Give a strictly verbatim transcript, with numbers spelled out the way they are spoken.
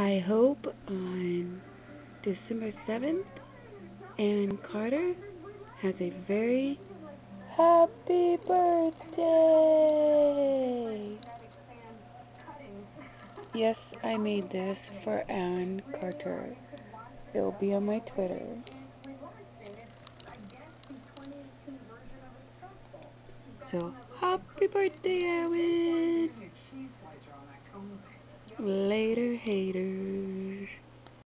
I hope on December seventh, Ann Carter has a very happy birthday! Yes, I made this for Ann Carter. It'll be on my Twitter. So, happy birthday, Erwin! Later, haters.